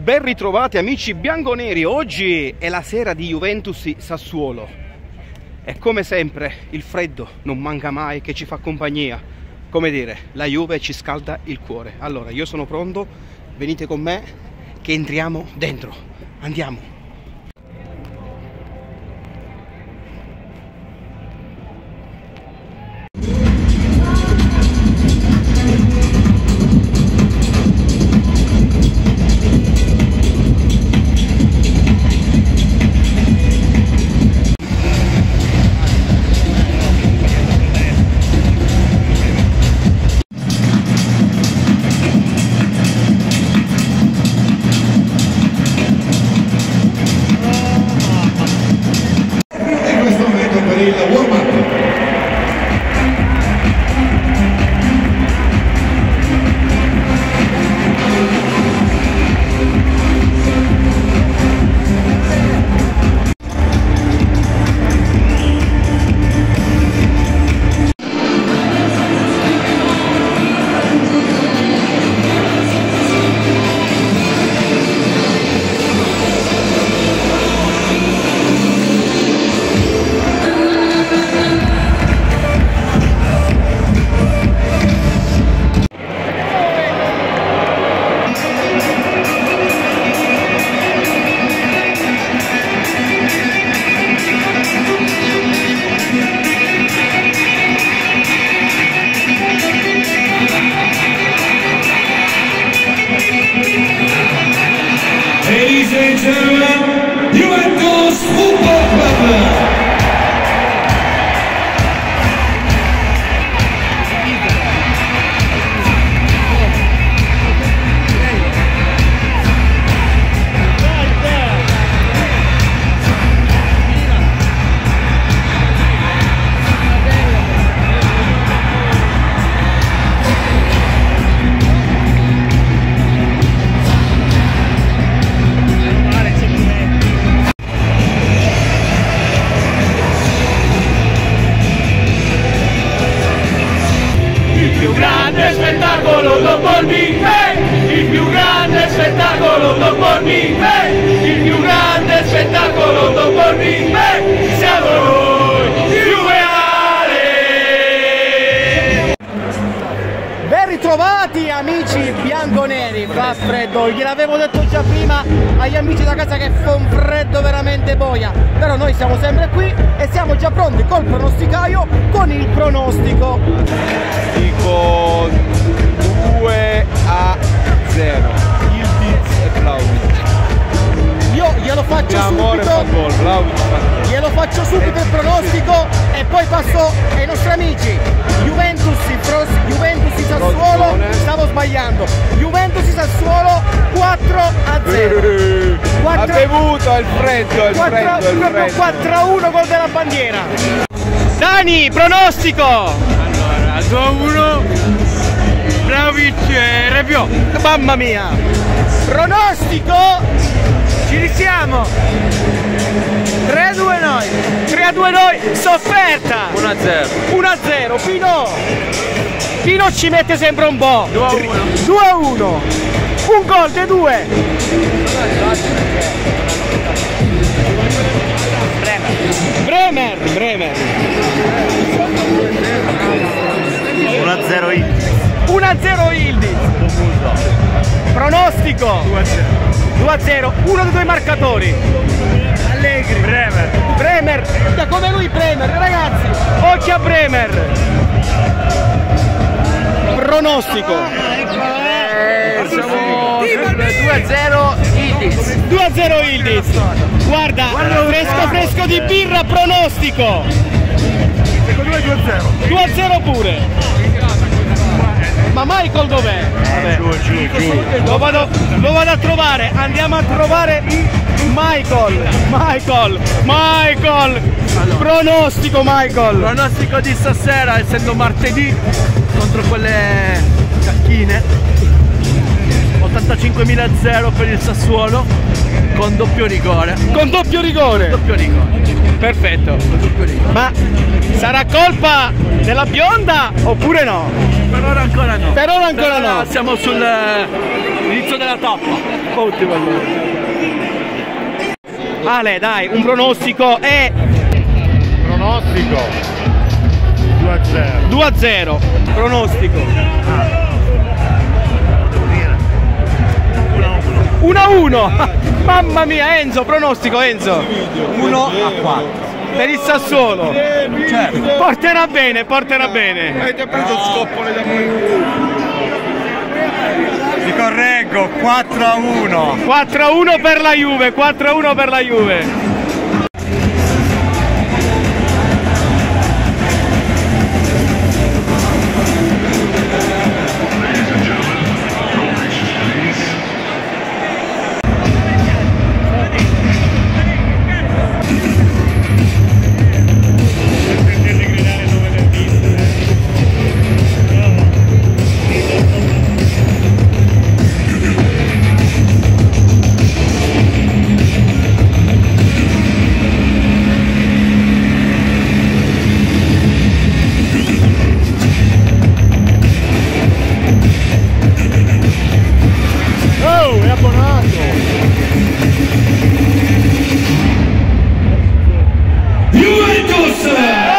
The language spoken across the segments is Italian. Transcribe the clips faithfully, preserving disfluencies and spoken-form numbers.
Ben ritrovati amici bianconeri, oggi è la sera di Juventus Sassuolo e come sempre il freddo non manca mai che ci fa compagnia, come dire, la Juve ci scalda il cuore. Allora io sono pronto, venite con me che entriamo dentro, andiamo. Ladies and gentlemen, Juventus Football Club. Spettacolo dopo il Big Bang, il più grande spettacolo dopo il Big Bang, il più grande spettacolo dopo il Big Bang, siamo noi, Juveale! Ben ritrovati amici bianconeri, fa freddo, gliel'avevo detto già prima agli amici da casa che fa un freddo veramente boia, però noi siamo sempre qui e siamo già pronti col pronosticaio con il pronostico. Dico due a zero, Ildiz e Vlahovic. Io glielo faccio Amore subito, fa gol, Vlahovic fa gol. glielo faccio subito il pronostico e poi passo ai nostri amici. Juventus, Juventus Sassuolo, stavo sbagliando, Juventus Sassuolo quattro a zero. Ha bevuto, è il freddo, è il freddo, è il freddo. quattro a uno gol della bandiera. Dani, pronostico! Allora, due a uno, Vlahovic e Rabiot. Mamma mia! Pronostico! Ci risiamo! tre a due noi! tre a due noi! Sofferta! uno a zero. uno a zero! Pino! Pino ci mette sempre un po'! due a uno. due a uno! Un gol dei due! Bremer! Bremer! uno a zero Ildiz. uno a zero Ildiz! Pronostico! due a zero. due a zero, uno dei due marcatori. Allegri. Bremer. Bremer, da come lui Bremer, ragazzi, occhio a Bremer. Pronostico. Eh, siamo due a zero Ildiz. due a zero Ildiz. Guarda, fresco fresco di birra, pronostico. Secondo me due a zero. due a zero pure. Ma Michael dov'è? Vabbè. Giù, giù, giù. Lo vado, lo vado a trovare, andiamo a trovare Michael, Michael, Michael, pronostico Michael. Pronostico di stasera, essendo martedì, contro quelle cacchine, ottantacinquemila a zero per il Sassuolo, con doppio rigore. Con doppio rigore? Doppio rigore. Perfetto. Con doppio rigore. Ma sarà colpa della bionda oppure no? Per ora ancora no. Per ora ancora Per ora no. Siamo sull'inizio della tappa. fa ultimo allora. Ale, dai, un pronostico e... Pronostico due a zero. due a zero. Pronostico. uno a uno. Mamma mia, Enzo, pronostico Enzo. uno a quattro. Per il Sassuolo. Certo. Porterà bene, porterà bene. Avete preso scoppole da voi. Ti correggo, quattro a uno. quattro a uno per la Juve, quattro a uno per la Juve. Juventus!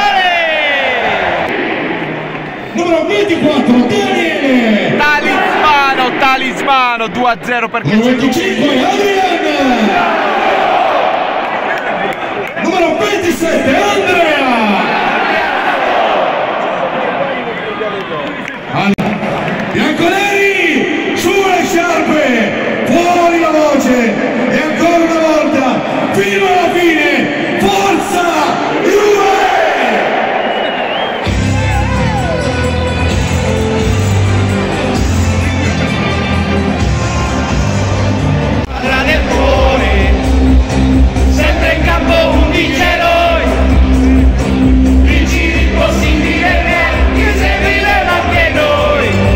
Numero ventiquattro, Daniele! Talismano, talismano, due a zero perché Numero c'è lui. venticinque, Adrian! Numero ventisette, Andrea! Bianconeri, su le sciarpe, fuori la voce e ancora una volta, fino alla fine, forza Juve! Squadra del cuore, sempre in campo undici eroi, vinci l'impossibile, che seguiremo anche noi.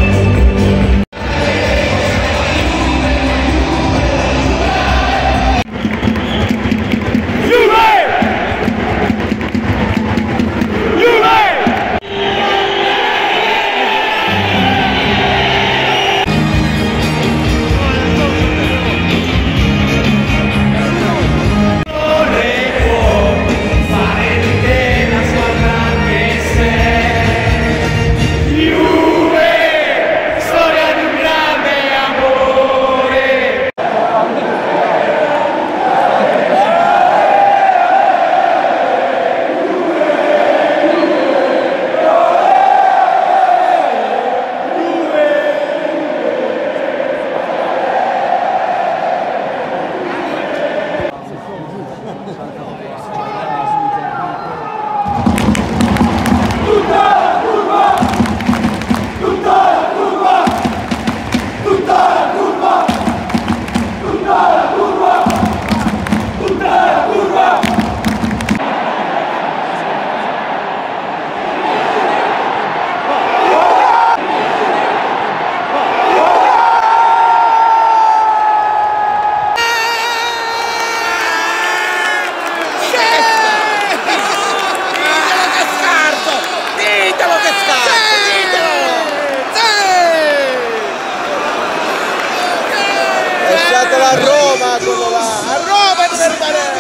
Lasciatelo a Roma, quello là. A Roma deve rimanere.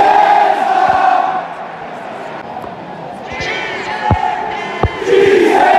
Ci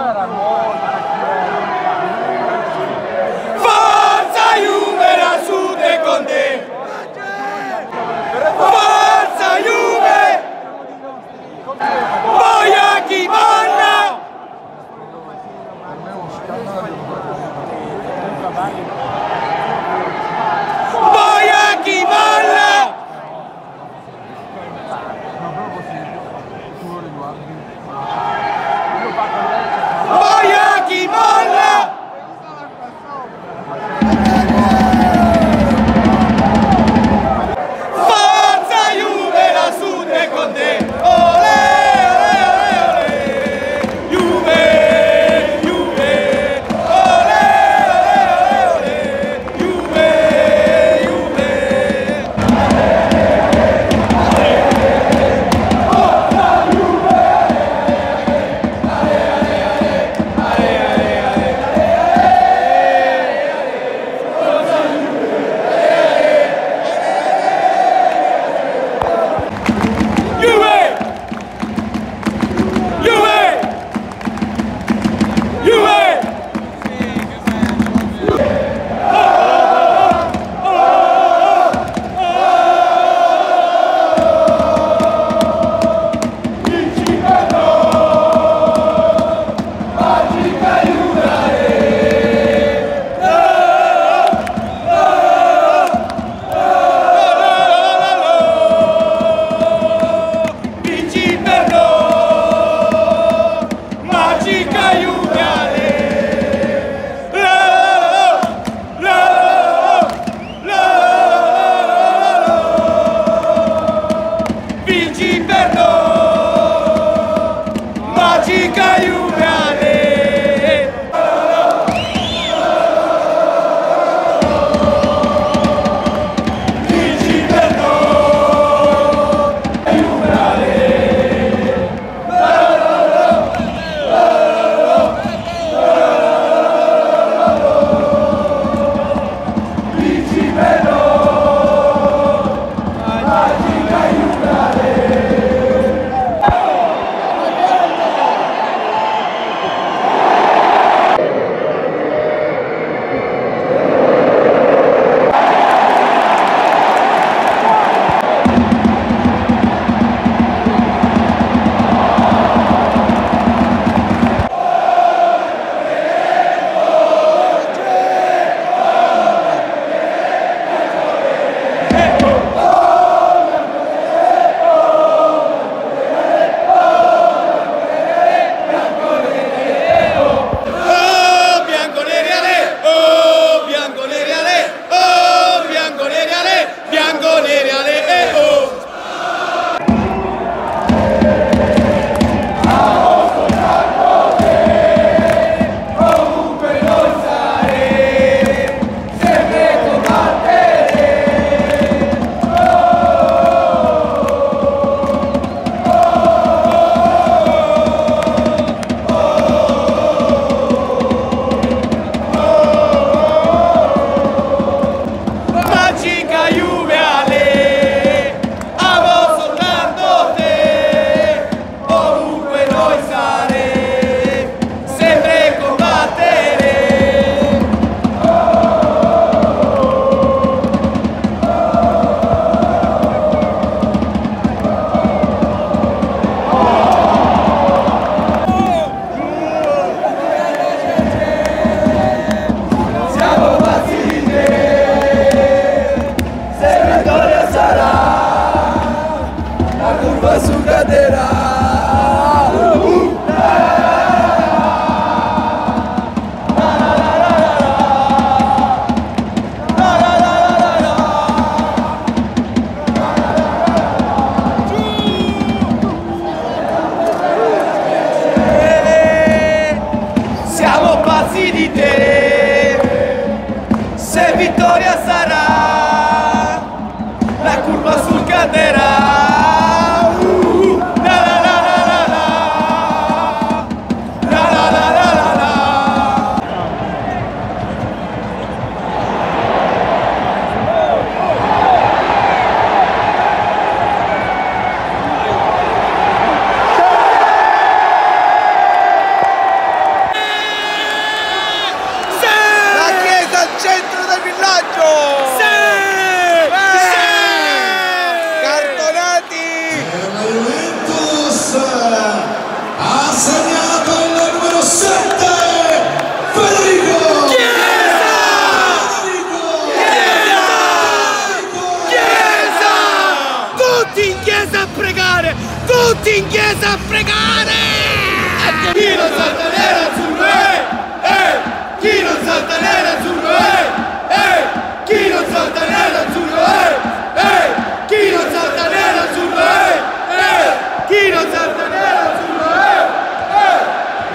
Forza Juve, la Sud è con te! Forza Juve! Voglia chi balla! Voglia chi balla! Voglia chi balla! Forza Juve, la Sud è con te! Olè, olè, olè, olè! Juve, Juve! Olè, olè, olè, olè! Juve, Juve! curva sul Catera, uh, la la la. Tutti in chiesa a pregare! Chi non salta nerazzurro, eh! Eh! Chi non salta nerazzurro, eh! Eh! Chi non salta nerazzurro, eh! Eh! Chi non salta nerazzurro, eh! Eh! Chi non salta nerazzurro, eh! Eh!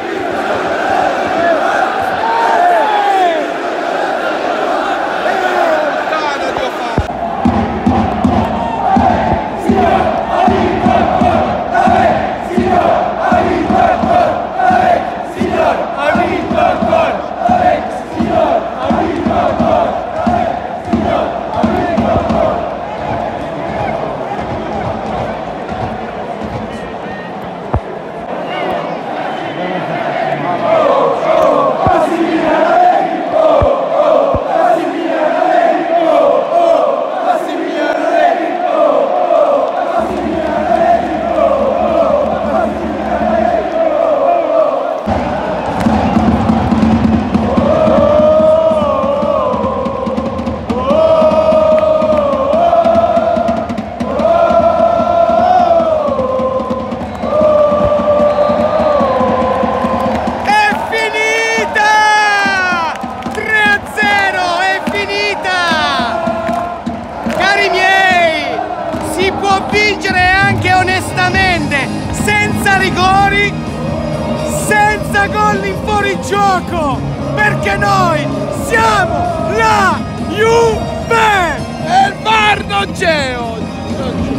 Vincere anche onestamente, senza rigori, senza gol in fuorigioco, perché noi siamo la Juve e il V A R non c'è oggi.